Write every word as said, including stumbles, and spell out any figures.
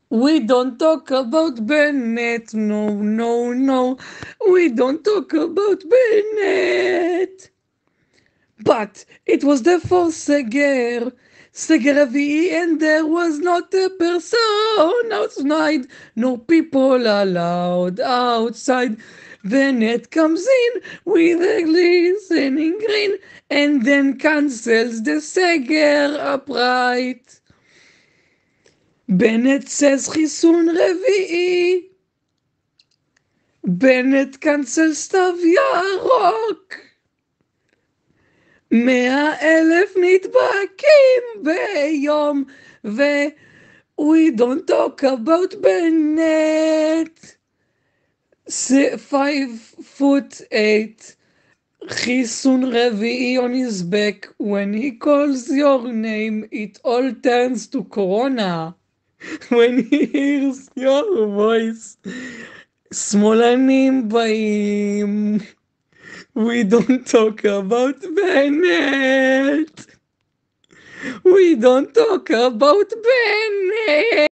We don't talk about Bennett, no, no, no. We don't talk about Bennett. But it was the fourth Seger. Seger רביעי and there was not a person outside. No people allowed outside. Bennett comes in with a glistening grin and then cancels the Seger upright. בנט says חיסון רביעי. בנט קנצל סתיו ירוק. מאה אלף נדבקים ביום, ו... We don't talk about בנט. five foot eight. חיסון רביעי on his back. When he calls your name, it all turns to corona. When he hears your voice, שמאלנים באים. We don't talk about Bennett. We don't talk about Bennett.